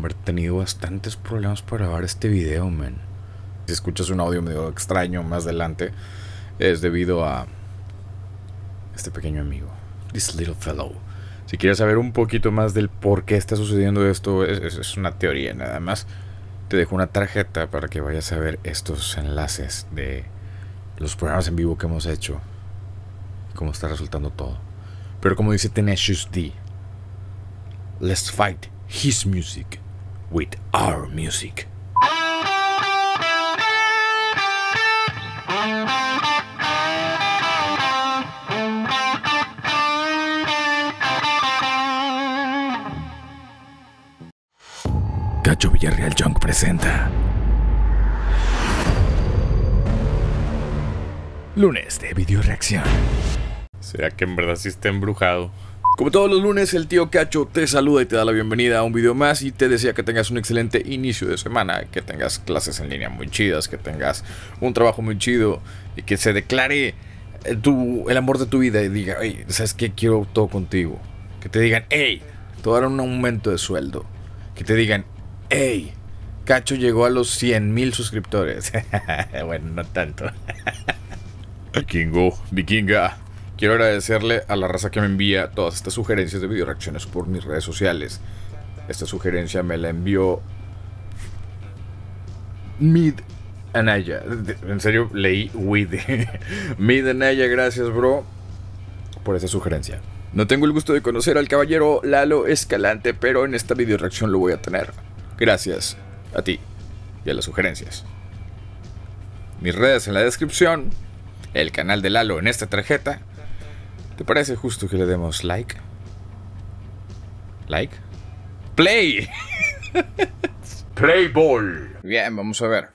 haber tenido bastantes problemas para grabar este video, man. Si escuchas un audio medio extraño más adelante, es debido a este pequeño amigo, this little fellow. Si quieres saber un poquito más del por qué está sucediendo esto, es una teoría nada más. Te dejo una tarjeta para que vayas a ver estos enlaces de los programas en vivo que hemos hecho y cómo está resultando todo. Pero como dice Tenacious D, let's fight his music with our music. Cacho Villarreal Junk presenta Lunes de Video Reacción. ¿Será que en verdad sí está embrujado? Como todos los lunes, el tío Cacho te saluda y te da la bienvenida a un video más y te desea que tengas un excelente inicio de semana, que tengas clases en línea muy chidas, que tengas un trabajo muy chido y que se declare el amor de tu vida y diga, hey, ¿sabes qué? Quiero todo contigo. Que te digan, hey, te voy a dar un aumento de sueldo. Que te digan, hey, Cacho llegó a los 100,000 suscriptores. Bueno, no tanto. Vikinga. Quiero agradecerle a la raza que me envía todas estas sugerencias de video reacciones por mis redes sociales. Esta sugerencia me la envió Mid Anaya. En serio, leí With. Mid Anaya, gracias, bro, por esa sugerencia. No tengo el gusto de conocer al caballero Lalo Escalante, pero en esta video reacción lo voy a tener. Gracias a ti y a las sugerencias. Mis redes en la descripción, el canal de Lalo en esta tarjeta. ¿Te parece justo que le demos like? ¿Like? ¡Play! ¡Play ball! Bien, vamos a ver.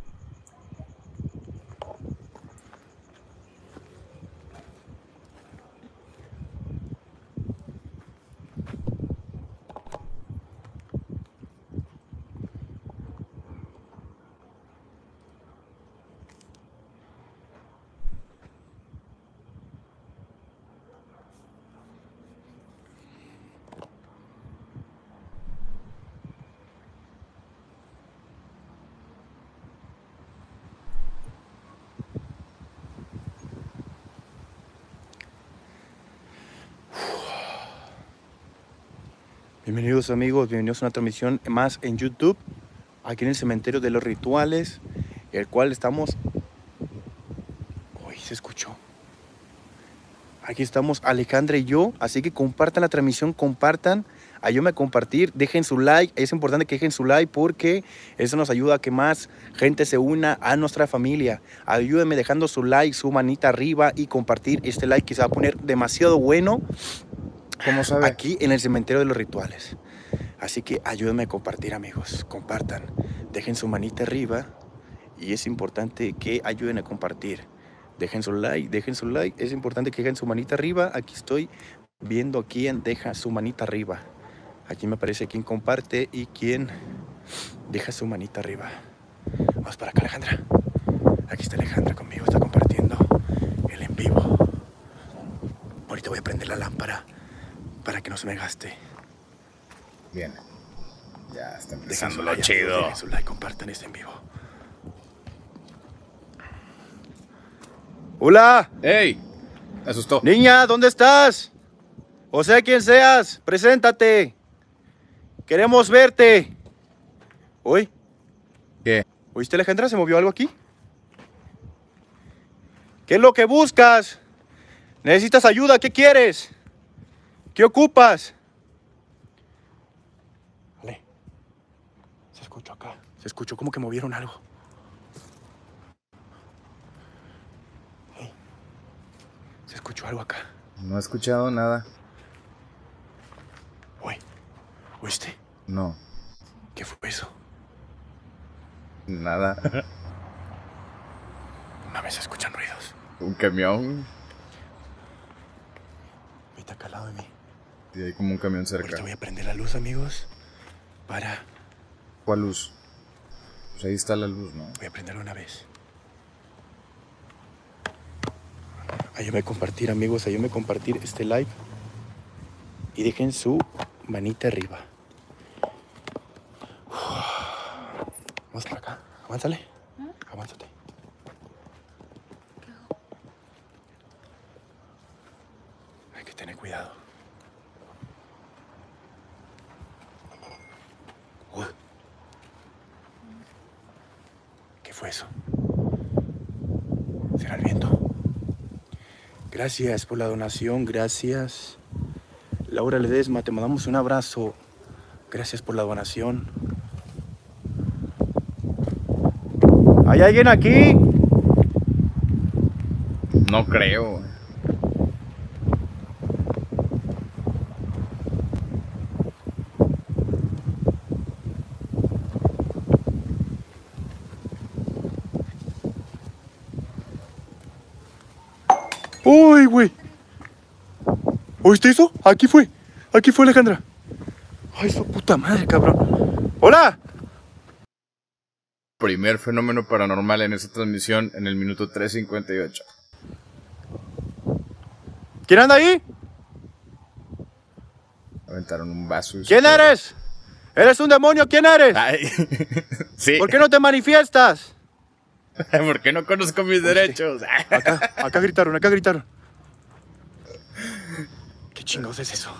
Bienvenidos amigos, bienvenidos a una transmisión más en YouTube, aquí en el Cementerio de los Rituales, el cual estamos... Uy, se escuchó. Aquí estamos Alejandra y yo, así que compartan la transmisión, compartan, ayúdenme a compartir, dejen su like, es importante que dejen su like porque eso nos ayuda a que más gente se una a nuestra familia. Ayúdenme dejando su like, su manita arriba y compartir este like que se va a poner demasiado bueno. ¿Cómo sabe? Aquí en el Cementerio de los Rituales. Así que ayúdenme a compartir, amigos. Compartan. Dejen su manita arriba. Y es importante que ayuden a compartir. Dejen su like, dejen su like. Es importante que dejen su manita arriba. Aquí estoy viendo a quién deja su manita arriba. Aquí me aparece quién comparte y quién deja su manita arriba. Vamos para acá, Alejandra. Aquí está Alejandra conmigo. Está compartiendo el en vivo. Ahorita voy a prender la lámpara para que no se me gaste. Bien. Ya está Empezando lo chido. Dejen su like, compartan este en vivo. ¡Hola! ¡Ey! Me asustó. Niña, ¿dónde estás? O sea, quien seas, preséntate. Queremos verte. ¿Oye? ¿Qué? ¿Oíste, Alejandra? ¿Se movió algo aquí? ¿Qué es lo que buscas? ¿Necesitas ayuda? ¿Qué quieres? ¿Qué ocupas? Vale. Se escuchó acá. Se escuchó como que movieron algo. Hey. Se escuchó algo acá. No he escuchado nada. Oye, ¿oíste? No, ¿Qué fue eso? nada. Una vez se escuchan ruidos. Un camión. Vete acá al lado de mí. Y hay como un camión Ahorita cerca. voy a prender la luz, amigos. Para... ¿Cuál luz? Pues ahí está la luz, ¿no? Voy a prenderla una vez. Ayúdame a compartir, amigos. Ayúdame a compartir este live. Y dejen su manita arriba. Vamos para acá. Avánzale. Avánzate. Hay que tener cuidado. ¿Qué fue eso? ¿Será el viento? Gracias por la donación, gracias. Laura Ledesma, te mandamos un abrazo. Gracias por la donación. ¿Hay alguien aquí? No creo. ¡Uy, güey! ¿Oíste eso? Aquí fue Alejandra. ¡Ay, su puta madre, cabrón! ¡Hola! Primer fenómeno paranormal en esta transmisión en el minuto 3:58. ¿Quién anda ahí? Aventaron un vaso. ¿Quién eres? ¿Eres un demonio? ¿Quién eres? Ay, sí. ¿Por qué no te manifiestas? ¿Por qué no conozco mis derechos? Acá gritaron, acá gritaron. ¿Qué chingados es eso?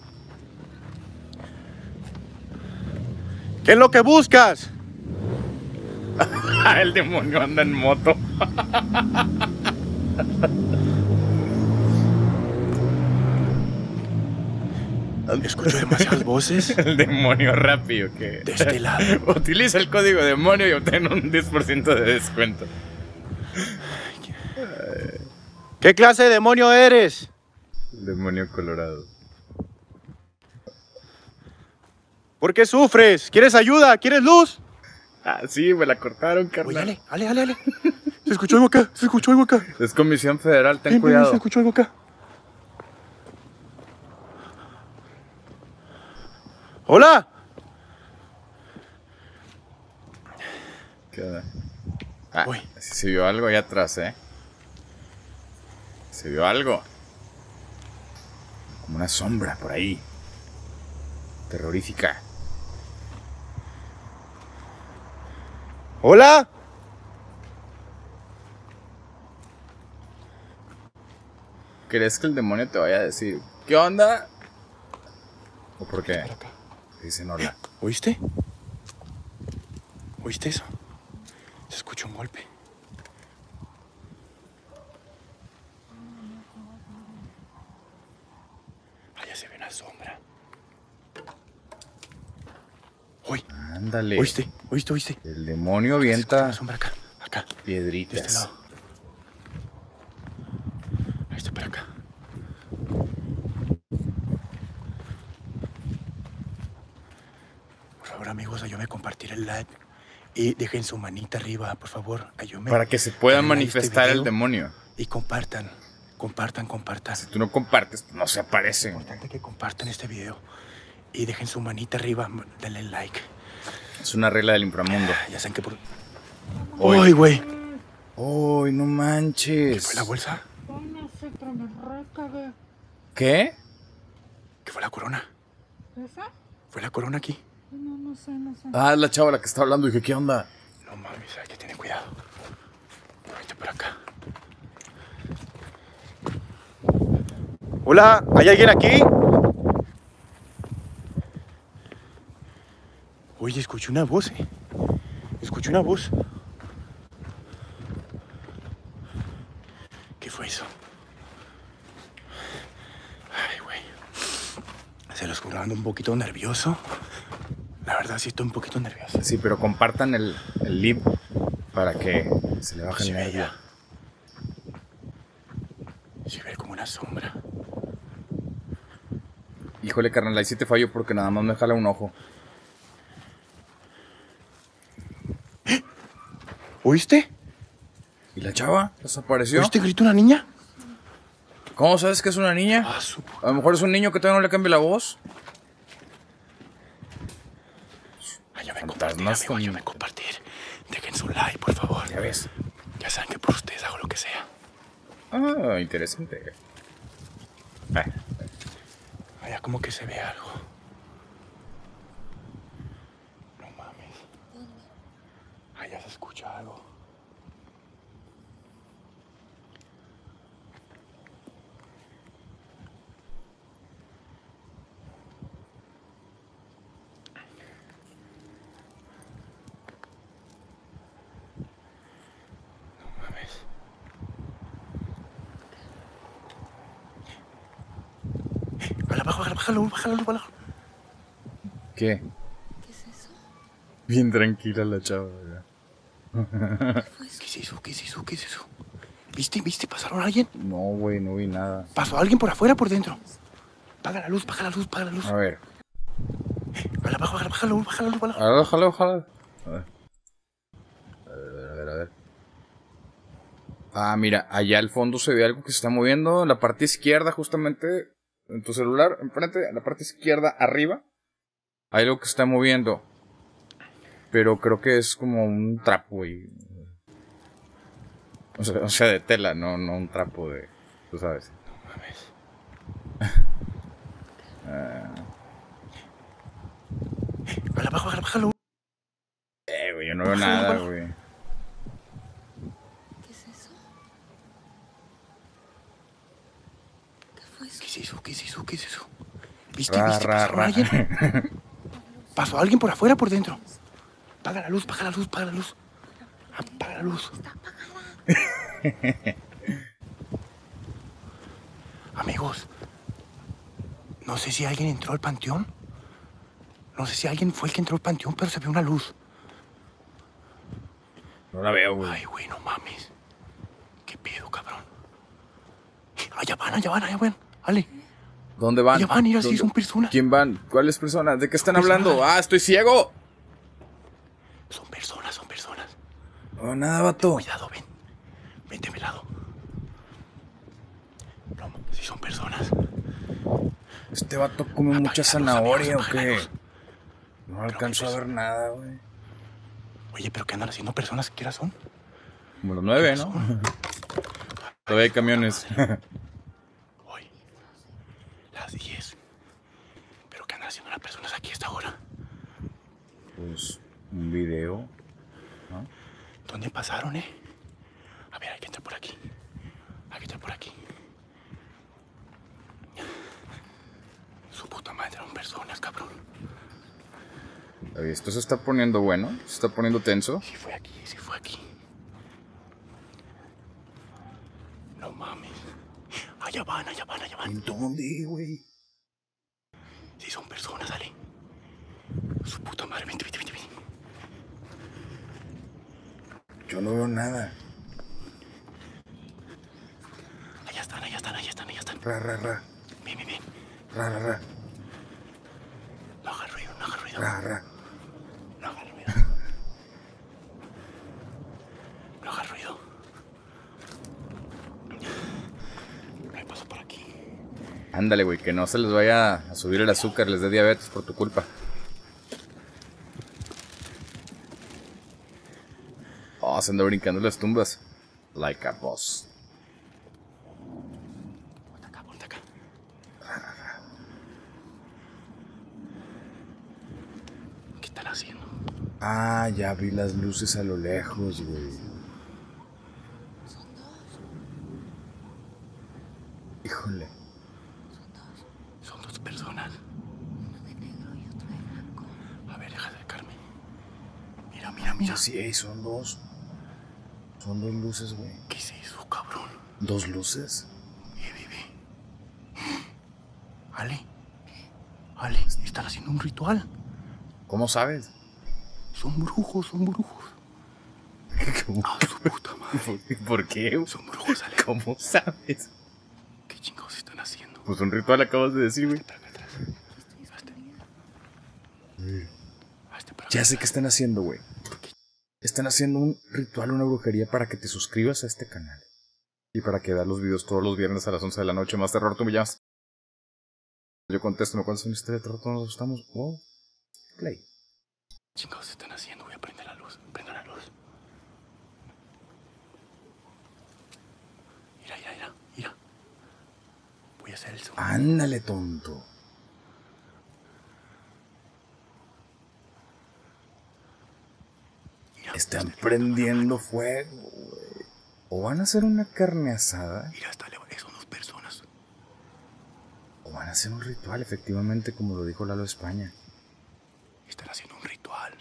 ¿Qué es lo que buscas? El demonio anda en moto. Escucho demasiadas voces. El demonio rápido que... De este lado. Utiliza el código demonio y obtén un 10% de descuento. ¿Qué clase de demonio eres? El demonio colorado. ¿Por qué sufres? ¿Quieres ayuda? ¿Quieres luz? Ah, sí, me la cortaron, Oye, carnal. ale. Se escuchó algo acá, Es Comisión Federal, ten Ven, cuidado. se escuchó algo acá. ¡Hola! ¿Qué onda? Ah, Uy. sí se vio algo allá atrás, Se vio algo. Como una sombra por ahí. Terrorífica. ¡Hola! ¿Crees que el demonio te vaya a decir qué onda? ¿O por qué? Espera acá. Dicen hola. ¿Oíste? ¿Oíste eso? Se escuchó un golpe. Allá se ve una sombra. Uy, Ándale. ¿oíste? El demonio Se escucha avienta una sombra acá, de este piedritas. lado. Ahí está para acá. Por favor, amigos, ayúdenme a compartir el live. Y dejen su manita arriba, por favor. Ayúdenme. Para que se pueda Denle like a manifestar el video demonio. Y compartan. Compartan. Si tú no compartes, no se aparece. Es importante que compartan este video. Y dejen su manita arriba. Denle like. Es una regla del inframundo. Ya saben que por... Uy. ¡Uy, güey! ¡Uy, no manches! ¿Fue la bolsa? Ay, no sé, pero me recagué. ¿Qué? ¿Qué fue la corona? ¿Esa? ¿Fue la corona aquí? No sé. Ah, es la chava la que está hablando. Dije, ¿qué onda? No mames, hay que tener cuidado. Vete por acá. Hola, ¿hay alguien aquí? Oye, escuché una voz, Escuché una voz. ¿Qué fue eso? Ay, güey. Se los juro, ando un poquito nervioso. La verdad, sí estoy un poquito nervioso. Sí, pero compartan el live para que se le baje el Se ve nervio. ya. Se ve como una sombra. Híjole, carnal, ahí sí te fallo porque nada más me jala un ojo. ¿Oíste? ¿Y la chava? ¿Desapareció? ¿Oíste grito una niña? ¿Cómo sabes que es una niña? Ah, su puta. A lo mejor es un niño que todavía no le cambie la voz. Ayúdenme a Fantasmas compartir, amigo, con- ayúdenme a compartir. Dejen su like, por favor. Ya ves. Ya saben que por ustedes hago lo que sea. Ah, interesante. Allá como que se ve algo. No mames. ya se escucha algo. No mames. Bájalo. ¿Qué? ¿Qué es eso? Bien tranquila la chava, ¿verdad? ¿Qué es eso? ¿Qué es eso? ¿Viste? ¿Pasaron a alguien? No, güey, no vi nada. ¿Pasó a alguien por afuera o por dentro? Paga la luz. A ver. Baja la luz. Ojalá. A ver. Ah, mira, allá al fondo se ve algo que se está moviendo. En la parte izquierda, justamente, en tu celular, enfrente, en la parte izquierda, arriba, hay algo que se está moviendo. Pero creo que es como un trapo, güey. O sea, de tela, no un trapo de... Tú sabes. No mames. Bájalo. Güey, yo no veo nada, güey. ¿Qué es eso? ¿Qué fue eso? ¿Qué es eso? ¿Viste? ¿Pasaron a alguien? ¿Pasó a alguien por afuera o por dentro? Paga la luz. Apaga la luz. Está apagada. Amigos, no sé si alguien entró al panteón. No sé si alguien fue el que entró al panteón, pero se ve una luz. No la veo, güey. Ay, güey, no mames. ¿Qué pedo, cabrón? Allá van. Ale, ¿Dónde van? allá van, mira, ¿Dónde? sí, son personas. ¿Quién van? ¿Cuáles personas? ¿De qué están Personas. hablando? ¡Ah, estoy ciego! Son personas. No, nada, vato. Cuidado, ven. Vente a mi lado. No, sí son personas. Este vato come Apaga mucha la luz, zanahoria, amigos, ¿o apaga la qué? luz. No alcanzo a ver nada, güey. Oye, ¿pero qué andan haciendo personas? ¿Qué horas son? Como las 9, ¿no? Todavía hay camiones. Hoy, las 10. ¿Pero qué andan haciendo las personas aquí a esta hora? Pues, un video. ¿Dónde pasaron, A ver, hay que entrar por aquí. Su puta madre, eran personas, cabrón. Oye, esto se está poniendo bueno. Se está poniendo tenso. Sí fue aquí. No mames. Allá van. ¿En dónde, güey? Sí son personas, dale. Su puta madre, vente. Yo no veo nada. Allá están. Ra. Ven. Ra. No hagas ruido. Ra. No hagas ruido. No hay paso por aquí. Ándale, güey, que no se les vaya a subir el azúcar, les dé diabetes por tu culpa. Oh, se anda brincando las tumbas. Like a boss. Ponte acá. ¿Qué están haciendo? Ah, ya vi las luces a lo lejos, güey. Son dos. Híjole. Son dos personas. Uno de negro y otro de blanco. A ver, deja de acercarme. Mira. Sí, ey, son dos. Son dos luces, güey. ¿Qué es eso, cabrón? ¿Dos luces? Ve. Ale, están haciendo un ritual. ¿Cómo sabes? Son brujos. ¿Cómo? Ah, su puta madre. ¿Por qué? Son brujos, Ale. ¿Cómo sabes? ¿Qué chingados están haciendo? Pues un ritual acabas de decir, güey. Para acá atrás. Estoy escondida. Hazte para Ya acá sé qué atrás. están haciendo, güey. Están haciendo un ritual, una brujería para que te suscribas a este canal. Y para que veas los videos todos los viernes a las 11 de la noche. Más terror, tú me llamas. Yo contesto, ¿me cuentas una historia de terror? Todos nos estamos. Wow. Play. ¿Qué chingados están haciendo? Voy a prender la luz. Prende la luz. Mira. Voy a hacer el zoom. Ándale, tonto. Están prendiendo fuego, güey. O van a hacer una carne asada. Mira, son 2 personas. O van a hacer un ritual, efectivamente, como lo dijo Lalo España. Están haciendo un ritual,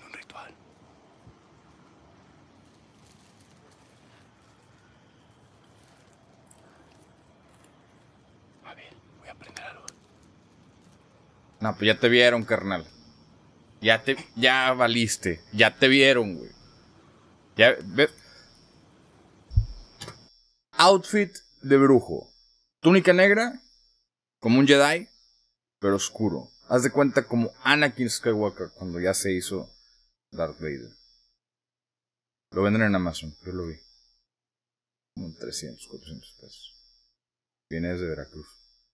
A ver, voy a prender la luz. No, pues ya te vieron, carnal. Ya valiste. Ya te vieron, güey. Outfit de brujo. Túnica negra, como un Jedi, pero oscuro. Haz de cuenta como Anakin Skywalker cuando ya se hizo Darth Vader. Lo venden en Amazon, yo lo vi. Como 300, 400 pesos. Viene desde Veracruz.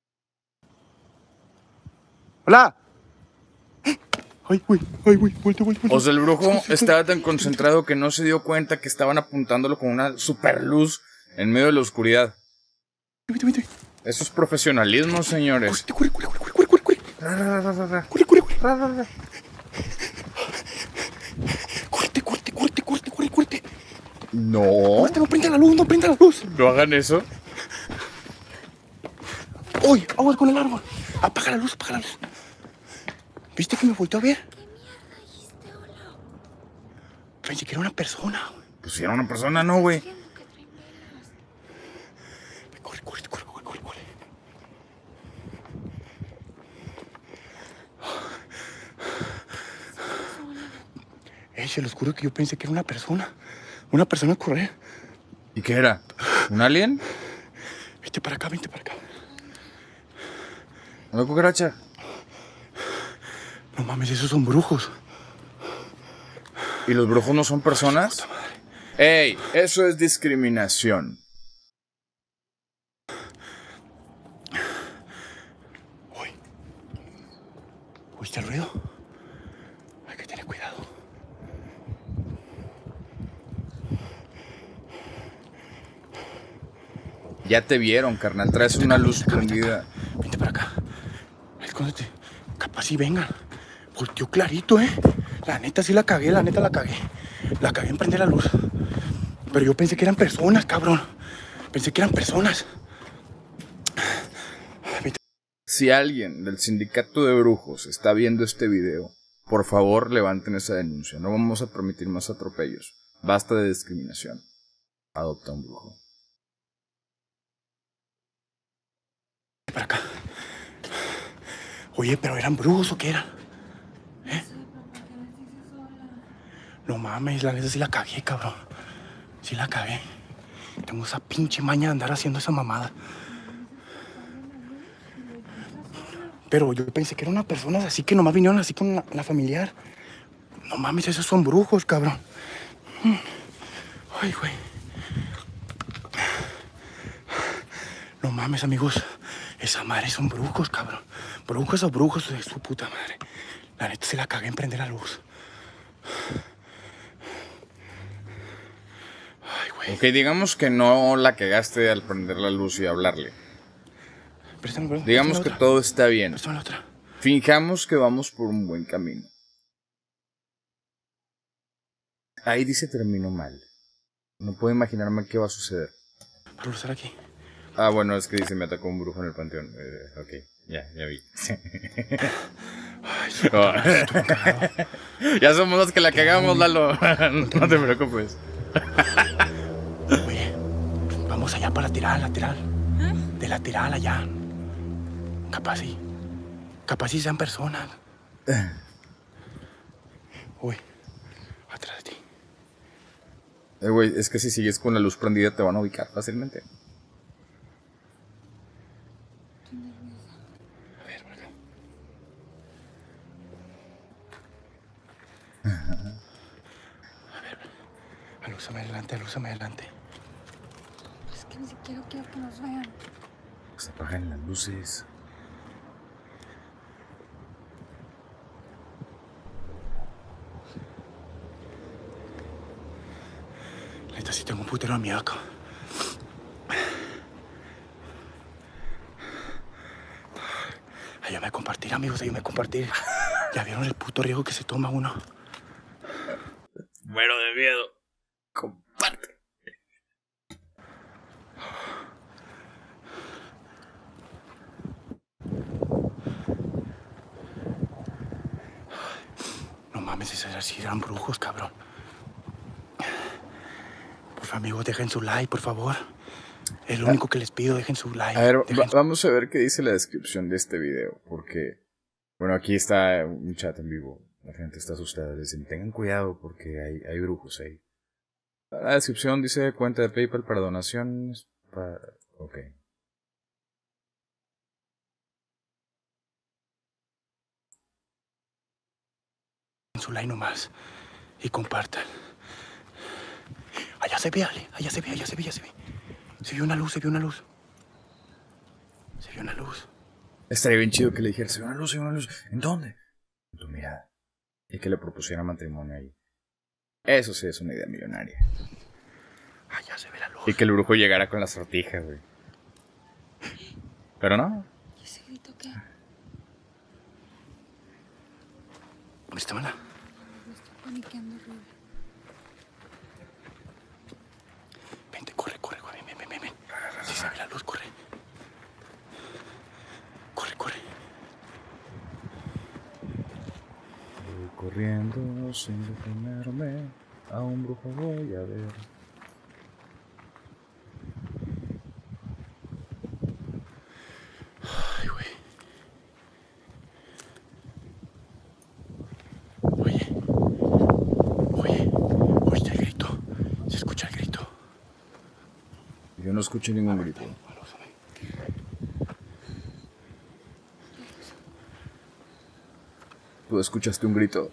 ¡Hola! ¡Ay, güey! ¡Vuelta! O sea, el brujo estaba tan concentrado que no se dio cuenta que estaban apuntándolo con una super luz en medio de la oscuridad. Vete. Eso es profesionalismo, señores. Corre. Corre. No. No prenda la luz. No hagan eso. ¡Uy! Aguas con el árbol. Apaga la luz. ¿Viste que me volteó a ver? Pensé que era una persona. Pues si era una persona, no, güey. Corre. Se los juro que yo pensé que era una persona. Una persona a correr. ¿Y qué era? ¿Un alien? Vente para acá. ¿Una cucaracha? No mames, esos son brujos. ¿Y los brujos no son personas? ¡Ey! Eso es discriminación. ¿Oíste el ruido? Hay que tener cuidado. Ya te vieron, carnal. Traes una luz prendida. Vente para acá. Escóndete. Capaz si vengan. Volteó clarito, La neta sí la cagué. La cagué en prender la luz. Pero yo pensé que eran personas, cabrón. Si alguien del sindicato de brujos está viendo este video, por favor levanten esa denuncia. No vamos a permitir más atropellos. Basta de discriminación. Adopta un brujo. Para acá. Oye, ¿pero eran brujos o qué eran? No mames, la neta sí la cagué, cabrón. Sí la cagué. Tengo esa pinche maña de andar haciendo esa mamada. Pero yo pensé que eran unas personas así que nomás vinieron así con la familiar. No mames, esos son brujos, cabrón. Ay, güey. No mames, amigos. Esa madre son brujos, cabrón. Brujos o brujos de su puta madre. La neta se la cagué en prender la luz. Ay, güey. Ok, digamos que no la cagaste al prender la luz y hablarle. Digamos que todo está bien. Préstame la otra. Fijamos que vamos por un buen camino. Ahí dice terminó mal. No puedo imaginarme qué va a suceder. Para usar aquí. Ah, bueno, es que dice me atacó un brujo en el panteón. Ok, ya vi. Ay, Ya somos los que la cagamos, Lalo. No te preocupes. Oye, vamos allá para la lateral. De lateral allá. Capaz sí sean personas. Uy, atrás de ti. Güey, es que si sigues con la luz prendida te van a ubicar fácilmente. A ver, por acá. A ver, alúzame adelante. Es que ni siquiera quiero que nos vean. Se apagan las luces. Neta, sí tengo un putero de miedo acá. Ayúdame a compartir, amigos, ayúdame a compartir. ¿Ya vieron el puto riesgo que se toma uno? Muero de miedo. Comparte. No mames, si eran brujos, cabrón. Por favor, amigos, dejen su like, por favor. Es lo único que les pido, dejen su like. A ver, vamos a ver qué dice la descripción de este video, porque, bueno, aquí está un chat en vivo. La gente está asustada. Dicen, tengan cuidado porque hay brujos ahí. La descripción dice cuenta de PayPal para donaciones. Ok. Su like nomás y compartan. Allá se ve, Ale. Allá se ve. Se vio una luz. Se vio una luz. Estaría bien chido que le dijera, se ve una luz. ¿En dónde? En tu mirada. Y que le propusiera matrimonio ahí. Eso sí es una idea millonaria. Allá se ve la luz. Y que el brujo llegara con la sortija, güey. Pero no. ¿Y ese grito qué? ¿Dónde está, mana? Me estoy paniqueando horrible. Vente, corre. Ven. Si se ve la luz, corre. Corre. Voy corriendo sin detenerme. A un brujo voy a ver. Ay, güey. Oye, ¿oíste el grito? Se escucha el grito. Yo no escuché ningún grito. ¿Tú escuchaste un grito?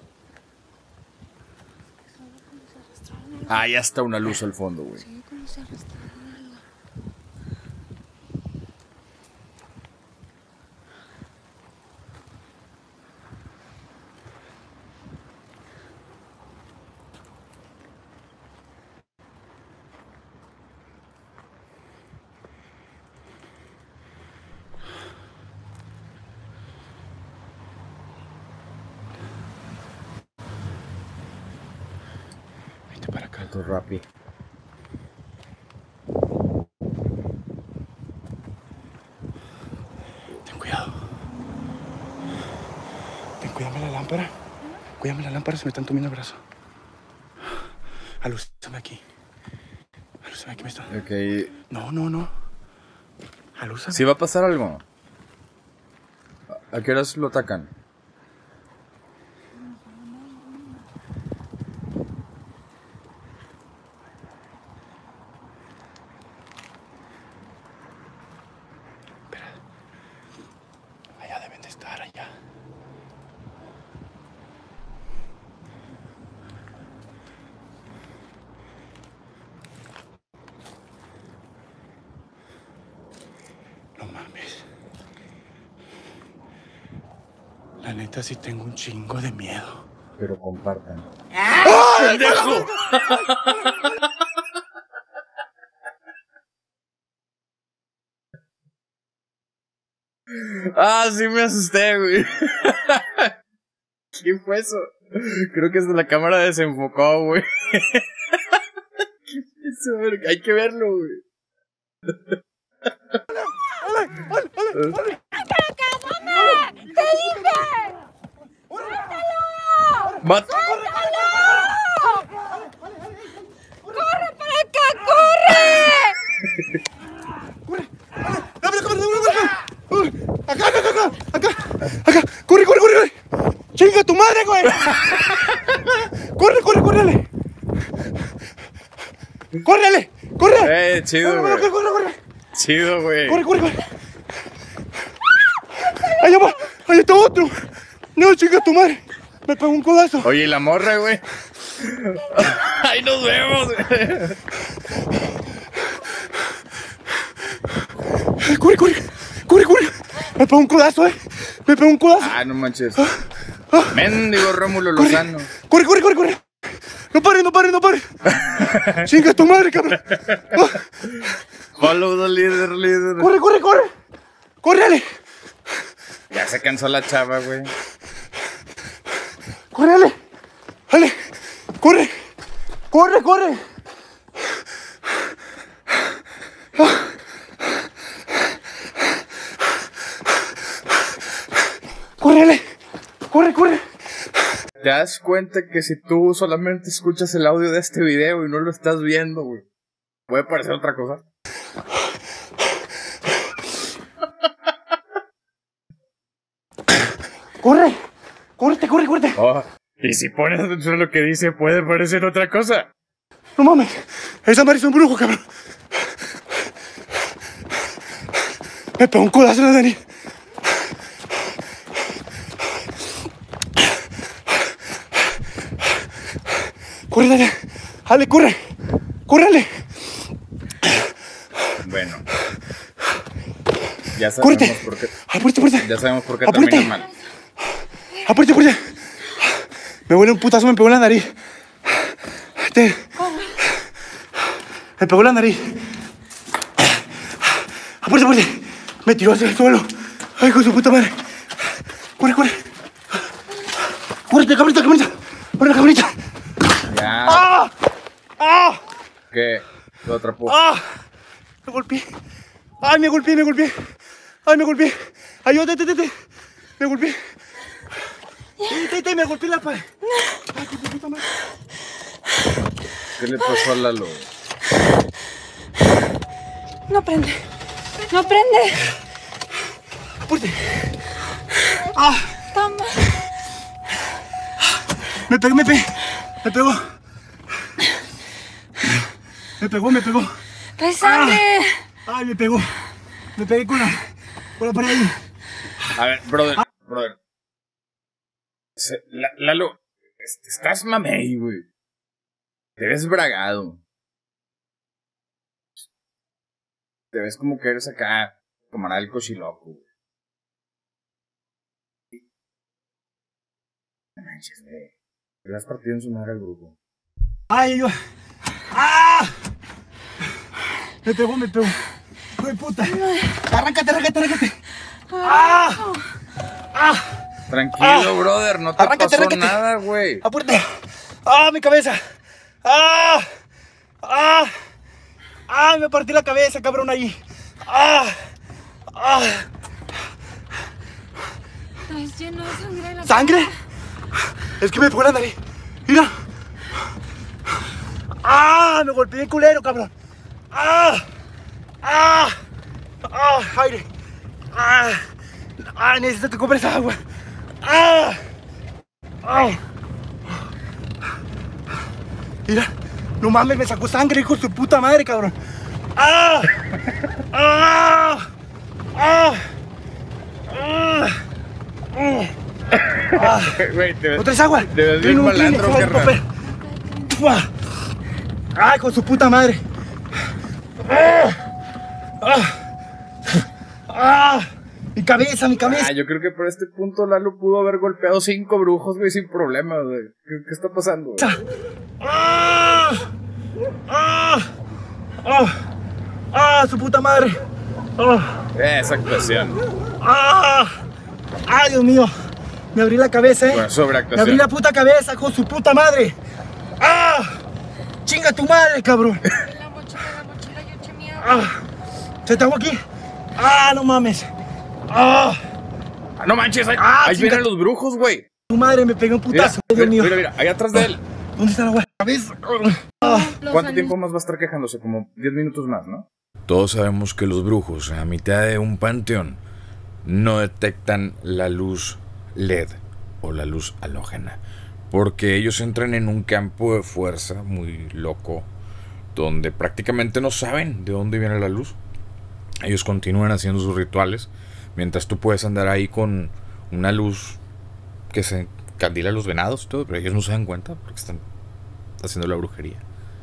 Ah, ya está una luz al fondo, güey. Se ve como se arrastraron algo. Vente para acá. Alto rápido. Cuídame la lámpara. Cuídame la lámpara, se me están tomando el brazo. Alúzame aquí. Alúzame aquí, me está. Ok. No. Alúzame. Si va a pasar algo. ¿A qué horas lo atacan? Espera. Allá deben de estar, allá. No mames. La neta sí tengo un chingo de miedo. Pero compartan. ¡Pendejo! Ah, sí me asusté, güey. ¿Qué fue eso? Creo que es de la cámara desenfocó, güey. ¿Qué fue eso? Hay que verlo, güey. ¡Te dije! ¡Suéltalo! ¡Suéltalo! ¡Corre para acá! ¡Corre! Acá. Corre. Chinga tu madre, güey. Corre, Ale. Corre. Chido, güey. Corre. Chido, güey. Corre. Allá va. Ahí está otro. No, chinga tu madre. Me pegó un codazo. Oye, ¿y la morra, güey? Ahí nos vemos, güey. Corre. Me pegó un codazo, Ah, no manches. Mendigo Rómulo Lozano. Corre. No pare. Chinga tu madre, cabrón. Follow the líder. Corre, Ale. Ya se cansó la chava, güey. Corre, Ale. Ale, corre. ¡Corre, corre! ¡Córrele! ¡Corre, corre! ¿Te das cuenta que si tú solamente escuchas el audio de este video y no lo estás viendo, güey, puede parecer otra cosa? ¡Corre! ¡Córrete, corre, corre! Oh, y si pones atención a lo que dice, puede parecer otra cosa. ¡No mames! ¡Esa madre es un brujo, cabrón! Me pegó un codazo en la nariz. ¡Corre, dale! ¡Ale, corre! ¡Córrele! Bueno. Ya sabemos ¡Córrete! por qué. ¡Apúrate, apúrate! Ya sabemos por qué Apúrate. terminas mal. ¡Apúrate, apúrate! Me huele un putazo, me pegó en la nariz. Me pegó en la nariz. Apúrate, apúrate. Me tiró hacia el suelo. ¡Ay, hijo de su puta madre! ¡Corre, corre! ¡Córrete, cabrita, cabrita! ¡Corre, cabrita! Ya. ¡Ah! ¡Ah! ¿Qué? Lo atrapó. ¡Ah! Me golpeé. ¡Ay, me golpeé, me golpeé! ¡Ay, me golpeé! ¡Ayúdate, te! Me golpeé. Me golpeé la pared. ¡Ay, qué puta madre! ¿Qué le pasó a Lalo? No prende. No prende. ¡Apúrate! ¡Ah! Toma. Me pegó. Me pegó. Trae sangre. ¡Ay, me pegó! Me pegué con la pared ahí. A ver, brother. Lalo, estás mamey, güey. Te ves bragado. Te ves como que eres acá, camarada del cochiloco, güey. No manches, güey. Le has partido en su madre al grupo. ¡Ay, yo! ¡Ah! Me pegó. ¡Hijo de puta! ¡Arráncate! ¡Ah! ¡Ah! Tranquilo, brother, no te pasó nada, güey. ¡Apúrate! ¡Ah, mi cabeza! ¡Ah! ¡Ah! ¡Ah! Me partí la cabeza, cabrón, ahí. ¡Ah! ¡Ah! Traes lleno de sangre. La ¿Sangre? Es que me pegó la nariz. Mira. ¡Ah! Me golpeé el culero, cabrón. ¡Ah! ¡Ah! ¡Ah! ¡Aire! ¡Ah! ¡Ah! Necesito que compres agua. ¡Ah! ¡Ah! Mira. No mames, me sacó sangre, hijo de su puta madre, cabrón. ¡Ah! ¡Ah! ¡Ah! ¡Ah! ¡Ah! Güey, ¿No traes agua? Te ves bien malandro, carnal. ¡Ay, con su puta madre! ¡Ah! ¡Ah! ¡Ah! ¡Mi cabeza! Ah, yo creo que por este punto Lalo pudo haber golpeado 5 brujos, güey, sin problema, güey. ¿Qué está pasando, güey? ¡Ah! ¡Ah! ¡Ah! ¡Ah! ¡Su puta madre! ¡Ah! Esa actuación. ¡Ah! ¡Ay, Dios mío! Me abrí la cabeza, Bueno, Me abrí sobreactuación. la puta cabeza con su puta madre. ¡Ah! ¡Chinga tu madre, cabrón! La mochila, yo eché mi agua. ¡Ah! ¿Se te hago aquí? ¡Ah, no mames! ¡Ah! Ah, no manches, ahí chinga- vienen los brujos, güey. Tu madre me pegó un Mira, putazo, Dios mío. mira, ahí atrás de él. ¿Dónde está la agua? ¿Cabeza? ¡Ah! ¿Cuánto tiempo más va a estar quejándose? Como 10 minutos más, ¿no? Todos sabemos que los brujos, a mitad de un panteón, no detectan la luz LED o la luz halógena, porque ellos entran en un campo de fuerza muy loco, donde prácticamente no saben de dónde viene la luz. Ellos continúan haciendo sus rituales, mientras tú puedes andar ahí con una luz que se candila a los venados y todo, pero ellos no se dan cuenta porque están haciendo la brujería.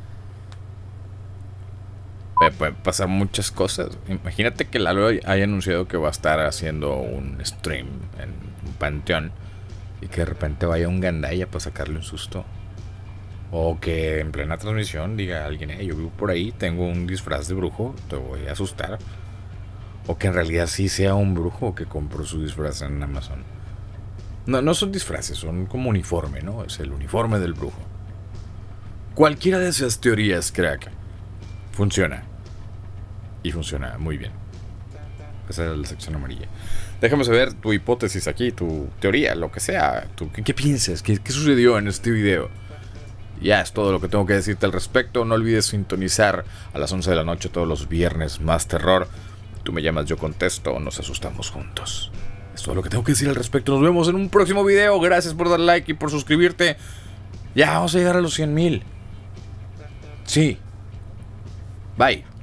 Pueden pasar muchas cosas. Imagínate que Lalo haya anunciado que va a estar haciendo un stream en un panteón y que de repente vaya un gandaya para sacarle un susto. O que en plena transmisión diga a alguien: yo vivo por ahí, tengo un disfraz de brujo, te voy a asustar. O que en realidad sí sea un brujo que compró su disfraz en Amazon. No son disfraces, son como uniforme, ¿no? Es el uniforme del brujo. Cualquiera de esas teorías, crack, funciona. Y funciona muy bien. Esa es la sección amarilla. Déjame saber tu hipótesis aquí, tu teoría, lo que sea. ¿Qué piensas? ¿Qué sucedió en este video? Ya es todo lo que tengo que decirte al respecto. No olvides sintonizar a las 11 de la noche todos los viernes. Más terror. Tú me llamas, yo contesto. Nos asustamos juntos. Es todo lo que tengo que decir al respecto. Nos vemos en un próximo video. Gracias por dar like y por suscribirte. Ya vamos a llegar a los 100,000. Sí. Bye.